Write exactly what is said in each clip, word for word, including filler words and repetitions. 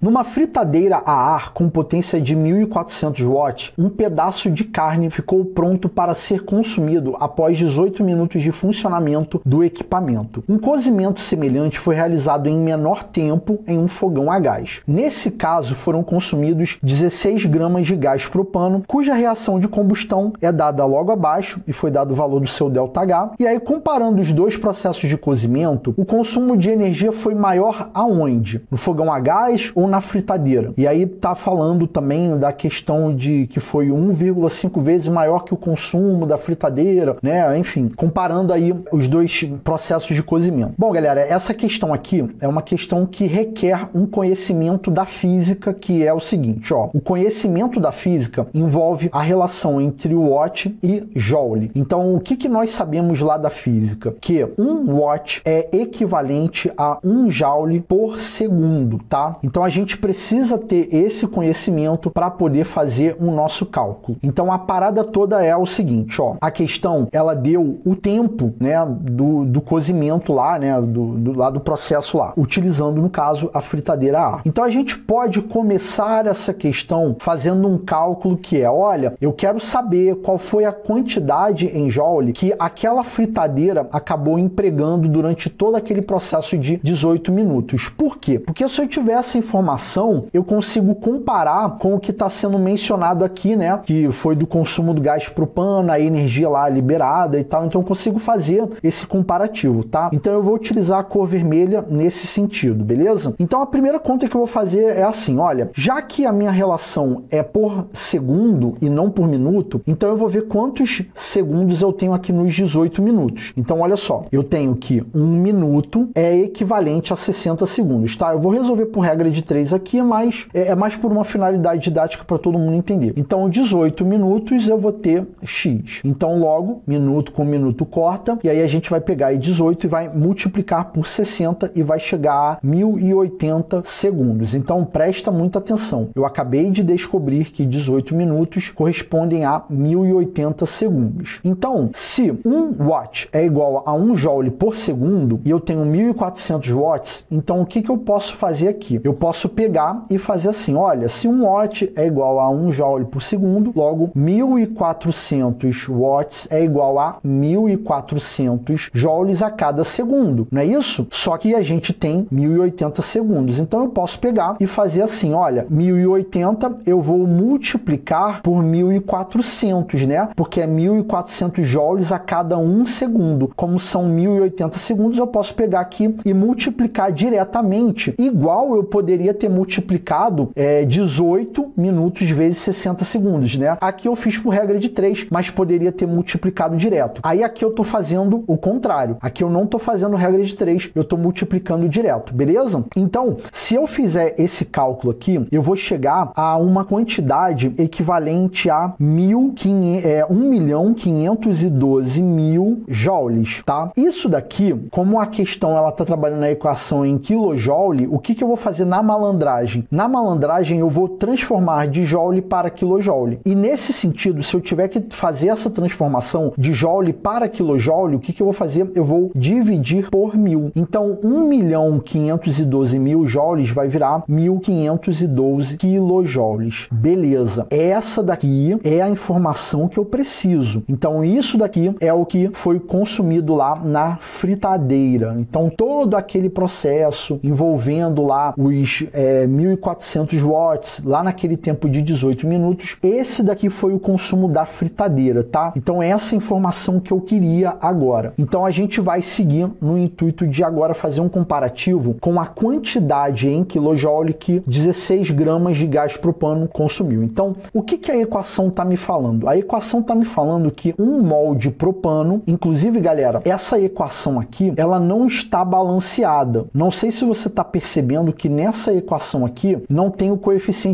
Numa fritadeira a ar com potência de mil e quatrocentos watts, um pedaço de carne ficou pronto para ser consumido após dezoito minutos de funcionamento do equipamento. Um cozimento semelhante foi realizado em menor tempo em um fogão a gás. Nesse caso, foram consumidos dezesseis gramas de gás propano, cuja reação de combustão é dada logo abaixo e foi dado o valor do seu ΔH. E aí, comparando os dois processos de cozimento, o consumo de energia foi maior aonde? No fogão a gás ou na fritadeira? E aí tá falando também da questão de que foi um vírgula cinco vezes maior que o consumo da fritadeira, né? Enfim, comparando aí os dois processos de cozimento. Bom, galera, essa questão aqui é uma questão que requer um conhecimento da física, que é o seguinte, ó. O conhecimento da física envolve a relação entre watt e joule. Então, o que que nós sabemos lá da física? Que um watt é equivalente a um joule por segundo, tá? Então, a gente precisa ter esse conhecimento para poder fazer o nosso cálculo. Então, a parada toda é o seguinte, ó. A questão, ela deu o tempo, né, do, do cozimento lá, né, do, do, lá do processo lá, utilizando, no caso, a fritadeira a ar. Então, a gente pode começar essa questão fazendo um cálculo que é, olha, eu quero saber qual foi a quantidade em joule que aquela fritadeira acabou empregando durante todo aquele processo de dezoito minutos. Por quê? Porque se eu tiver essa informação, eu consigo comparar com o que está sendo mencionado aqui, né, que foi do consumo do gás propano, a energia lá liberada e tal, então eu consigo fazer esse comparativo, tá? Então eu vou utilizar a cor vermelha nesse sentido, beleza? Então a primeira conta que eu vou fazer é assim, olha, já que a minha relação é por segundo e não por minuto, então eu vou ver quantos segundos eu tenho aqui nos dezoito minutos. Então olha só, eu tenho que um minuto é equivalente a sessenta segundos, tá? Eu vou resolver por regra de três aqui, mas é mais por uma finalidade didática para todo mundo entender. Então dezoito minutos eu vou ter X. Então logo, minuto com minuto corta, e aí a gente vai pegar aí dezoito e vai multiplicar por sessenta e vai chegar a mil e oitenta segundos. Então presta muita atenção. Eu acabei de descobrir que dezoito minutos correspondem a mil e oitenta segundos. Então, se um watt é igual a um joule por segundo e eu tenho mil e quatrocentos watts, então o que que eu posso fazer aqui? Eu posso pegar e fazer assim, olha, se um watt é igual a um joule por segundo, logo mil e quatrocentos watts é igual a mil e quatrocentos joules a cada segundo, não é isso? Só que a gente tem mil e oitenta segundos, então eu posso pegar e fazer assim, olha, mil e oitenta eu vou multiplicar por mil e quatrocentos, né? Porque é mil e quatrocentos joules a cada um segundo. Como são mil e oitenta segundos, eu posso pegar aqui e multiplicar diretamente, igual eu poderia ter multiplicado é, dezoito minutos vezes sessenta segundos, né? Aqui eu fiz por regra de três, mas poderia ter multiplicado direto. Aí aqui eu tô fazendo o contrário. Aqui eu não tô fazendo regra de três, eu tô multiplicando direto, beleza? Então, se eu fizer esse cálculo aqui, eu vou chegar a uma quantidade equivalente a um milhão quinhentos e doze mil joules, tá? Isso daqui, como a questão ela tá trabalhando na equação em quilojoule, o que que eu vou fazer na malandragem? Na malandragem eu vou transformar de joule para quilojoule. E nesse sentido, se eu tiver que fazer essa transformação de joule para quilojoule, o que que eu vou fazer? Eu vou dividir por mil. Então, um milhão quinhentos e doze mil joules vai virar mil quinhentos e doze quilojoules. Beleza. Essa daqui é a informação que eu preciso. Então, isso daqui é o que foi consumido lá na fritadeira. Então, todo aquele processo envolvendo lá os é, mil e quatrocentos watts, lá naquele tempo de dezoito minutos, esse daqui foi o consumo da fritadeira, tá? Então, essa informação que eu queria agora. Então, a gente vai seguir no intuito de agora fazer um comparativo com a quantidade em quilojoule que dezesseis gramas de gás propano consumiu. Então, o que que a equação está me falando? A equação está me falando que um mol de propano, inclusive, galera, essa equação aqui, ela não está balanceada. Não sei se você está percebendo que nessa equação aqui não tem o coeficiente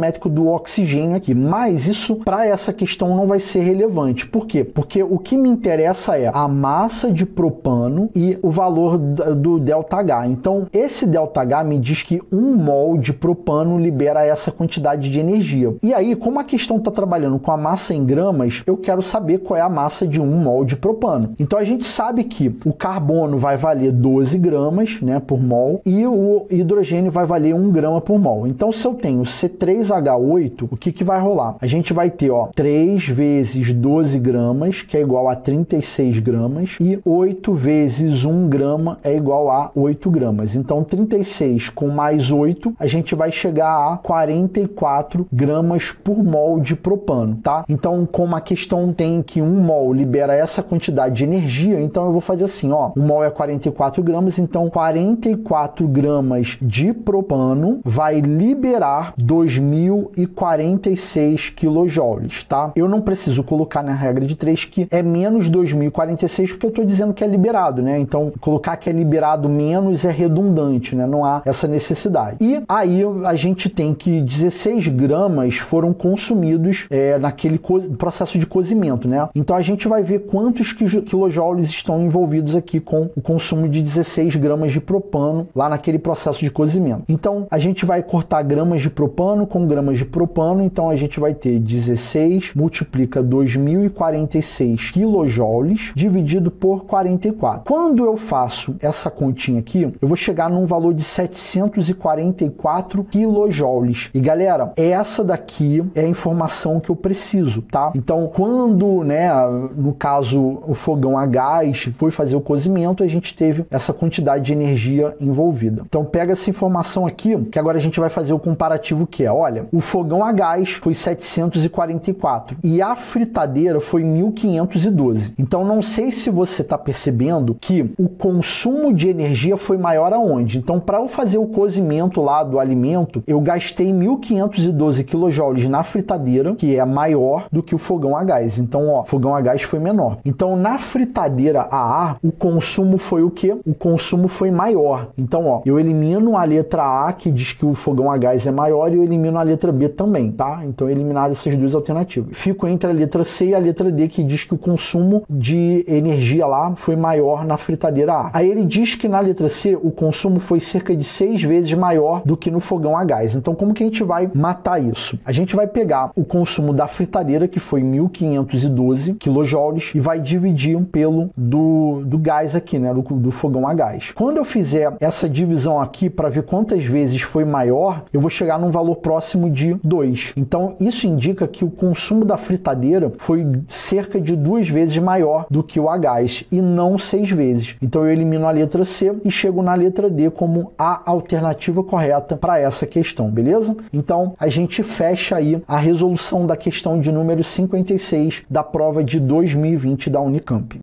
estequiométrico do oxigênio aqui, mas isso para essa questão não vai ser relevante. Por quê? Porque o que me interessa é a massa de propano e o valor do ΔH. Então, esse ΔH me diz que um mol de propano libera essa quantidade de energia. E aí, como a questão está trabalhando com a massa em gramas, eu quero saber qual é a massa de um mol de propano. Então, a gente sabe que o carbono vai valer doze gramas, né, por mol, e o hidrogênio vai valer um grama por mol. Então, se eu tenho C três H oito, o que que vai rolar? A gente vai ter, ó, três vezes doze gramas, que é igual a trinta e seis gramas, e oito vezes um grama é igual a oito gramas. Então, trinta e seis com mais oito, a gente vai chegar a quarenta e quatro gramas por mol de propano, tá? Então, como a questão tem que um mol libera essa quantidade de energia, então eu vou fazer assim, ó, um mol é quarenta e quatro gramas, então quarenta e quatro gramas de propano vai liberar dois mil e quarenta e seis quilojoules, tá? Eu não preciso colocar na regra de três que é menos dois mil e quarenta e seis porque eu estou dizendo que é liberado, né? Então, colocar que é liberado menos é redundante, né? Não há essa necessidade. E aí a gente tem que dezesseis gramas foram consumidos é, naquele processo de cozimento, né? Então, a gente vai ver quantos quilojoules estão envolvidos aqui com o consumo de dezesseis gramas de propano lá naquele processo de cozimento. Então, a gente vai cortar gramas de propano com gramas de propano, então a gente vai ter dezesseis multiplica dois mil e quarenta e seis quilojoules dividido por quarenta e quatro. Quando eu faço essa continha aqui, eu vou chegar num valor de setecentos e quarenta e quatro quilojoules. E galera, essa daqui é a informação que eu preciso, tá? Então, quando, né, no caso, o fogão a gás foi fazer o cozimento, a gente teve essa quantidade de energia envolvida. Então, pega essa informação aqui, que agora a gente vai fazer o comparativo que é, olha, o fogão a gás foi setecentos e quarenta e quatro e a fritadeira foi mil quinhentos e doze. Então, não sei se você está percebendo que o consumo de energia foi maior aonde. Então, para eu fazer o cozimento lá do alimento, eu gastei mil quinhentos e doze quilojoules na fritadeira, que é maior do que o fogão a gás. Então, ó, fogão a gás foi menor. Então, na fritadeira a ar, o consumo foi o quê? O consumo foi maior. Então, ó, eu elimino a letra A, que diz que o fogão a gás é maior, e eu elimino a letra B também, tá? Então, eliminar essas duas alternativas. Fico entre a letra C e a letra D, que diz que o consumo de energia lá foi maior na fritadeira A. Aí ele diz que na letra C o consumo foi cerca de seis vezes maior do que no fogão a gás. Então, como que a gente vai matar isso? A gente vai pegar o consumo da fritadeira, que foi mil quinhentos e doze quilojoules, e vai dividir pelo do, do gás aqui, né? Do, do fogão a gás. Quando eu fizer essa divisão aqui para ver quantas vezes foi maior, eu vou chegar num valor próximo de dois. Então, isso indica que o consumo da fritadeira foi cerca de duas vezes maior do que o a gás, e não seis vezes. Então, eu elimino a letra C e chego na letra D como a alternativa correta para essa questão, beleza? Então, a gente fecha aí a resolução da questão de número cinquenta e seis da prova de dois mil e vinte da Unicamp.